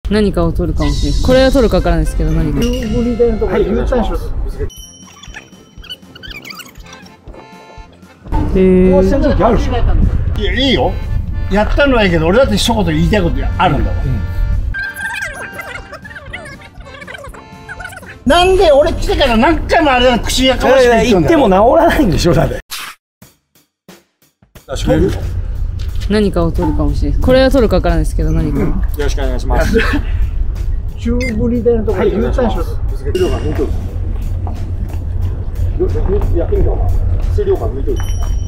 何かを取るかもしれない。これは取るかわからないですけど、何か。 いや、いいよ。やったのはいいけど、俺だって一言言いたいことあるんだもん。なんで俺来てから何回もあれだ、口やかましく言っても治らないんでしょ、だって。 何かを取るかもしれない。これは取るかわからないですけど、何か。 よろしくお願いします。 中ぶり台のところで U ターンしろ。 やってみた方が水量感抜いといて。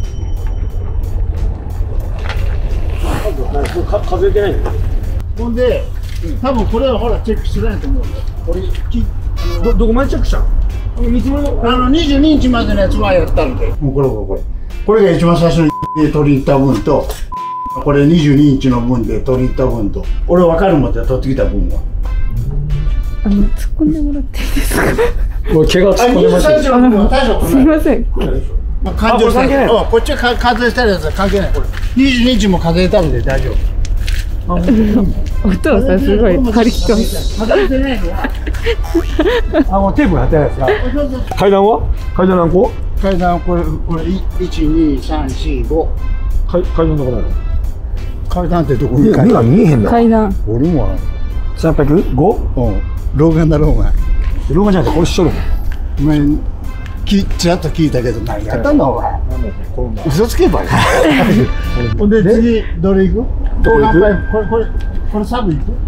数えてないんだよ。 ほんで、多分これはほらチェックしてないと思うんだよ。俺どこまでチェックしたの？見積もりの 22日までのやつはやったんで。もうこれが一番最初に取り入った分と、これ22日の分で取り入った分と、俺分かるもんで取ってきた分は。 突っ込んでもらっていいですか？ もう怪我突っ込んでましたよ。 すみません。 関係ない。こっちは数えたやつは関係ない。これ22日も数えたんで大丈夫。 お父さんすごい張り切ってます。 数えてないの？ もうテープ貼ってないですか？階段は？階段何個？ 階段はこれ1、2、3、4、5。 階段どこなの？ 階段ってどこに？ 目が見えへんの。 階段。 俺も。 305？ うん。老眼だろうが。 老眼じゃなくてこれしとるもん。 お前ちらっと聞いたけど何やったんだお前。嘘つけばいい。ほんで次どれ行く？老眼パイプこれサブ行く？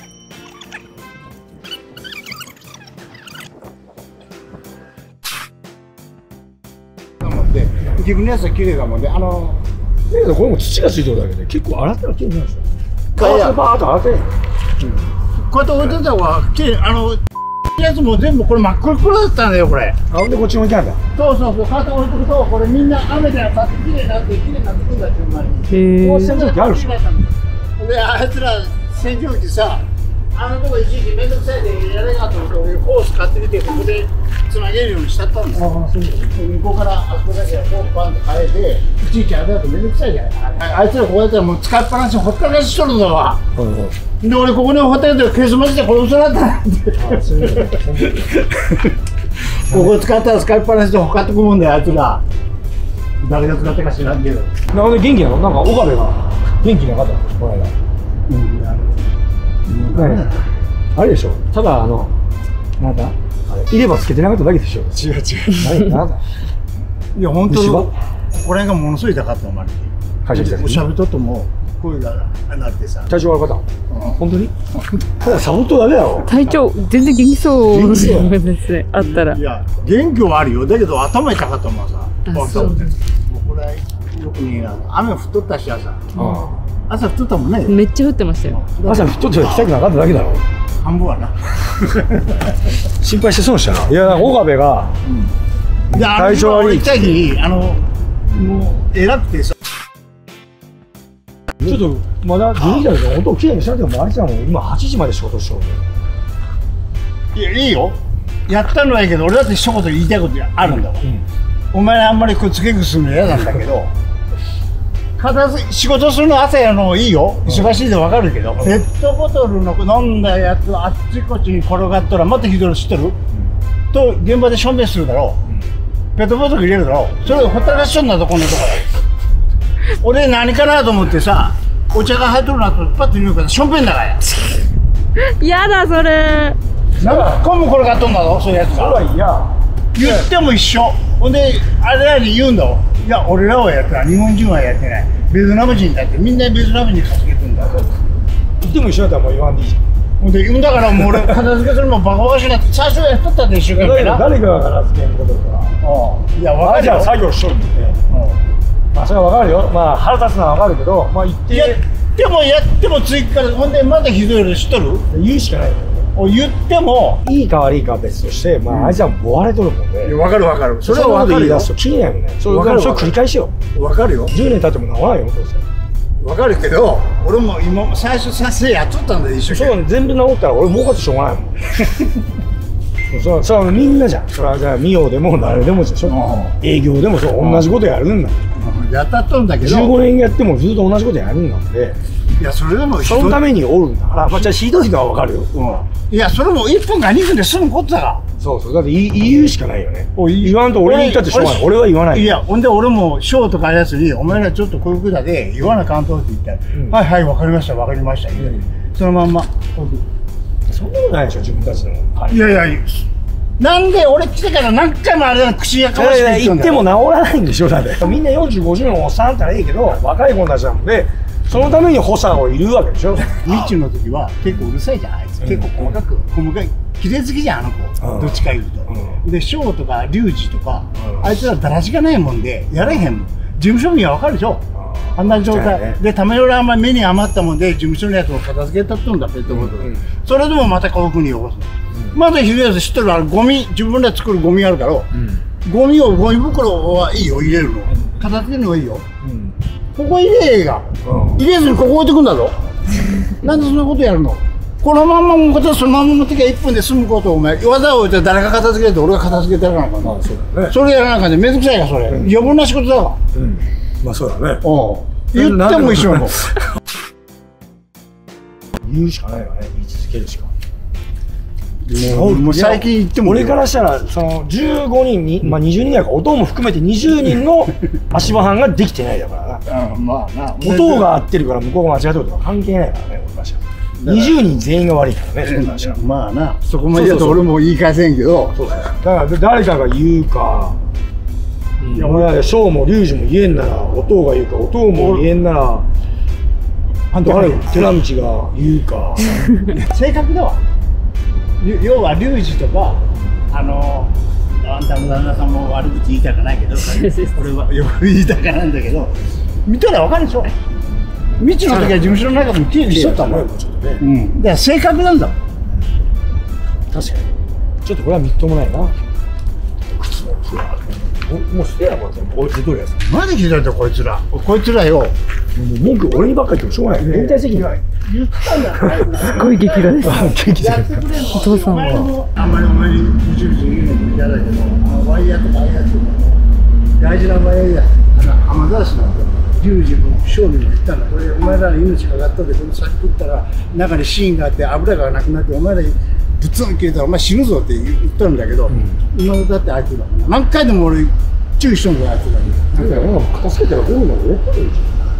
自分のやつは綺麗だもんで、これも土がついてるだけで結構洗ったら綺麗なんですよ。バーッと洗って。 こうやって置いてた方が綺麗。やつも全部これ真っ黒だったんだよこれ。 ほんでこっちに置いてあるんだ。 そうこうやって置いてくとこれみんな雨で当たって綺麗になってくんだっていう前に。 洗浄機あるでしょ。 であいつら洗浄機さ、とこ一時期めんどくさいでやれなと思って俺ホース買ってきてここでつなげるようにしちゃったんですよ。向こうからあそこだけホースパンと変えていちいちあれだとめんどくさいじゃない。あいつらこうやったらもう使いっぱなしほったらかししとるんだわ。で俺ここにほったらかしケースマジでこれ嘘だったなって。ここ使ったら使いっぱなしでほかってくもんだよあいつら。誰が使ったか知らんけど。 なんで元気なの？なんか岡部が元気なかったのこの間。あれでしょ。ただなんだ入れ歯つけてなかっただけでしょ。 違う。 なんだ。 いや本当にこれがものすごい痛かったお前。 会社来た時。 おしゃべととも声がなってさ。 体調悪かった。本当に？ただサボっとだけだろ。 体調全然元気そうですね。あったら。 いや元気はあるよ。だけど頭痛かったもんさ。 そうです。 もうこれよくねえな。雨降っとったし朝。朝降っとったもんね。 めっちゃ降ってましたよ。 朝降っとって来たくなかっただけだろ。 半分はな。 心配してそうしたな。いや岡部が体調悪い。 行った日にもう偉くてさ。 ちょっとまだ12時だけど本当綺麗にしなくてもあれじゃんもう今8時まで仕事しよう。 いやいいよ。やったのはいいけど俺だって一言言いたいことあるんだもん。お前あんまりつけ口するの嫌なんだけど。仕事するの朝やるのいいよ。忙しいでわかるけど、ペットボトルの飲んだやつあっちこっちに転がったらまたひどいの知ってる？と現場で証明するだろう。ペットボトル入れるだろう。それをほったらかしとんだぞこんなところ。俺何かなと思ってさ、お茶が入っとるなとパッと言うからしょんべんだからや。 やだそれ。 なんかこんも転がっとんだぞそういうやつが。言っても一緒。ほんであれらに言うんだわ。いや俺らはやった日本人はやってない。ベトナム人だってみんなベトナムに稼げてんだぞ。 言っても一緒だったらもう言わんでいいじゃん。 ほんで言うんだからもう俺片付けするのバカバカしいなって最初やっとったで一生懸命な。 誰かが片付けんことだから。 いや分かるよ。 じゃあ作業しとるんで。まあそれは分かるよ。まあ腹立つのは分かるけど、まあ言ってやっても次からほんでまだひどいの知っとる？ 言うしかないよ。 言ってもいいか悪いかは別として、まああいつはもう割れとるもんで。 分かる。それは分かるよ。 気になるね。それ繰り返しよ。 分かるよ。 10年経っても治らないよどうせ。 分かるけど、俺も今最初撮影やっとったんだよ一生懸命。 そうね、全部治ったら俺儲かってしょうがないもん。それはみんなじゃん。それはじゃあミオでも誰でもでしょ。営業でもそう同じことやるんだ。 やったっとんだけど。 15年やってもずっと同じことやるんなんで。 いやそれでもそのためにおるんだから、まあ、じゃあひどいのはわかるよ。 いやそれも1分か2分で済むことだから。 そうそう、だって言うしかないよね。言わんと俺に言ったってしょうがない。俺は言わない。 いやほんで俺もショーとかやつに「お前らちょっとこういうことで言わな関東」って言ったら「はいはい分かりました分かりました」そのまんま。 そんなことないでしょ自分たちの。 いやいやなんで俺来てから何回もあれだ口やかましく言っても治らないんでしょだって。みんな40、50のおっさんだったらいいけど、若い子たちなのでそのために補佐をいるわけでしょ。 日中の時は結構うるさいじゃんあいつ。結構細かい綺麗好きじゃんあの子。どっちか言うと。で翔とか龍二とかあいつらだらしがないもんでやれへんもん。事務所には分かるでしょあんな状態で。ためらあんまり目に余ったもんで事務所のやつを片付けたっとんだペットボトル。それでもまた遠くに汚すの。まだひどいやつ知ってるからゴミ自分で作るゴミあるから、ゴミ袋はいいよ入れるの。片付けるのはいいよ。ここ入れが入れずにここ置いてくんだぞ。なんでそんなことやるの。このまんまもこそのまんま持ってきゃ1分で済むことをお前わざわざ置いて誰が片付けて俺が片付けてやらなあかんの。それやらなあかんでめんどくさいからそれ余分な仕事だわ。 まあそうだね。 言っても一緒やもん。 言うしかないよね。言い続けるしか。 もう最近言っても俺からしたらその15人に、まあ20人だから音も含めて20人の足場班ができてないだからな。 まあな音が合ってるから向こうが間違ってるとか関係ないからね俺からしたら。20人全員が悪いからね。 まあなそこまで言うと俺も言い返せんけど。 だから誰かが言うか。俺らで翔も龍二も言えんなら音が言うか、音も言えんなら誰寺道が言うか。 正確だわ。要は龍二とかあんたの旦那さんも悪口言いたくないけど俺はよく言いたくなんだけど見たら分かるでしょ。未知の時は事務所の中でもきれいにしとったもん。だから正確なんだもん。 確かにちょっとこれはみっともないな。靴のフラもう捨てやもん。こいつどれやつまだひどいとこいつらよ。 文句俺にばっかり言ってもしょうがない。連帯責任言ったんだ。 すごい激怒です。お父さんはあんまりお前にうちうち言うのも嫌だけどワイヤーとかああいうやつ大事なワイヤー雨ざらしなんて龍二も勝利も言ったんだ。これお前らの命かかったでこの先食ったら中に芯があって油がなくなってお前らぶつん切れたらお前死ぬぞって言ったんだけど、今だってあいつだから何回でも俺注意しとんだよあいつだけ。 だから片付けたらどういうのやったらいいじゃん。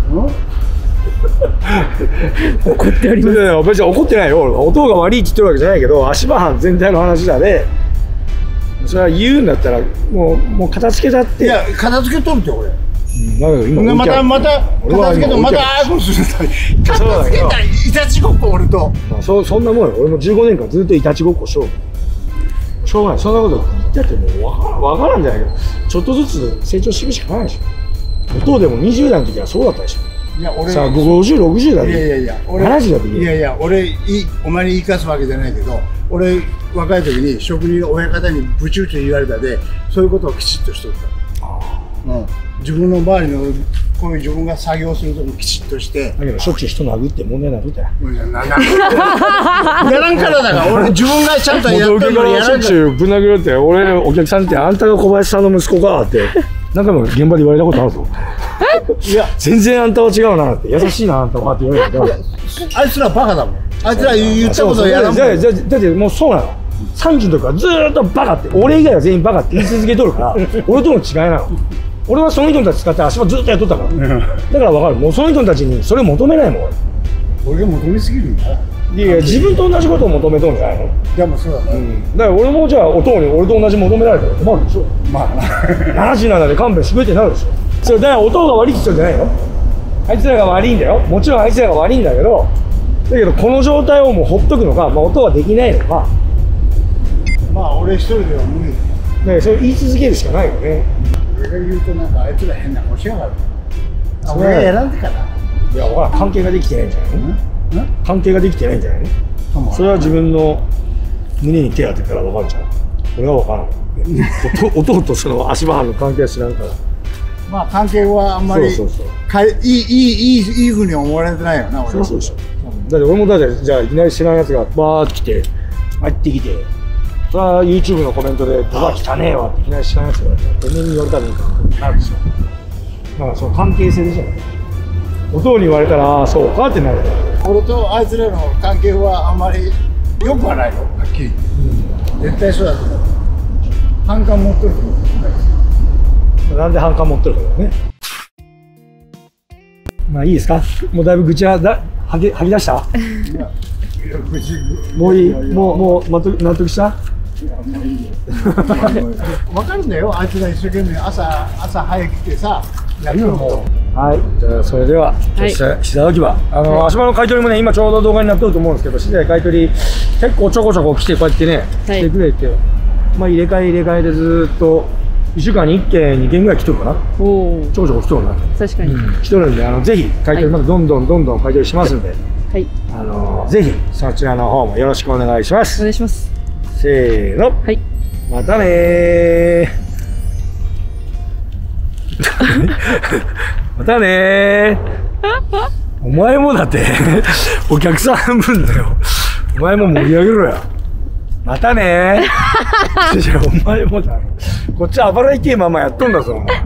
怒ってあります。 別に怒ってないよ。音が悪いって言ってるわけじゃないけど足場班全体の話だでそれは言うんだったらもう片付けたって。 いや片付けとるって俺。 だけど今また片付けとまたああいうことするんだ。片付けたいたちごっこ俺と。 そんなもんよ。俺も15年間ずっといたちごっこしょうがない。そんなこと言ったってもう分からんじゃないけどちょっとずつ成長していくしかないでしょ。音でも20代の時はそうだったでしょ。 いや俺さあ50、60だね。いや俺 70だっていや俺お前に言い返すわけじゃないけど俺若い時に職人の親方にブチブチ言われたでそういうことをきちっとしとった。自分の周りのこういう自分が作業するとききちっとしてだけどしょっちゅう人殴って問題になるってやらんからだから俺自分がちゃんとやってるのにやらんから。しょっちゅうぶん殴るって俺お客さんってあんたが小林さんの息子かって何回も現場で言われたことあるぞ。いや全然あんたは違うなって優しいなあんたはって言われてあいつらバカだもん。あいつら言ったことをやらんもん。だってもうそうなの。30の時からずーっとバカって俺以外は全員バカって言い続けとるから俺との違いなの。俺はその人たち使って足場ずっとやっとったから、だから分かる。もうその人たちにそれを求めないもん俺が求めすぎるんだ。 いや自分と同じことを求めとんじゃないの。 でもそうだね、 だから俺もじゃあ音に俺と同じ求められたら困るでしょ。 まあ 77で勘弁してくれってなるでしょ。それだから音が悪いって言ったんじゃないの。あいつらが悪いんだよ。もちろんあいつらが悪いんだけどこの状態をもうほっとくのか、音ができないのか。 まあ俺一人では無理だよ。 それ言い続けるしかないよね。 俺が言うとなんかあいつら変な顔しやがる。俺が選んでからいや分からん。関係ができてないんじゃないの。関係ができてないんじゃないの。それは自分の胸に手当てたら分かるじゃん。俺は分からん。音とその足場班の関係は知らんから。 まあ関係はあんまりいいふうに思われてないよな俺は。 そうでしょ。だって俺もじゃあいきなり知らんやつがバーって来て入ってきてそれは YouTube のコメントで「ドバ汚ねえわ」っていきなり知らんやつがてめえに言われたらいいかなるでしょ。だからその関係性でしょ。 弟に言われたらそうかってなる。 俺とあいつらの関係はあんまり良くはないよ、はっきり。絶対そうだと思う。反感持ってると思う。 なんで反感持ってるかだよね。まあいいですか。もうだいぶ愚痴は吐き出した。もういい。もう納得した。 わかるんだよ、あいつが一生懸命朝早く来てさ、やるのも。 はい、じゃあそれでは、資材置き場、足場の買い取りもね、今ちょうど動画になってると思うんですけど、資材買い取り、結構ちょこちょこ来て、こうやってね、来てくれて、まあ入れ替えでずっと、1週間に1件、2件ぐらい来てるかな。ちょこちょこ来てるな。 確かに。 来てるんで、ぜひ買い取り、まだどんどん買い取りしますんで、 はい。 ぜひそちらの方もよろしくお願いします。 お願いします。 せーの。 はい。 またねー。またねー。お前もだってお客さん半分だよ。お前も盛り上げろよ。またねー。お前もだろ。こっち暴れいけままやっとんだぞ。お前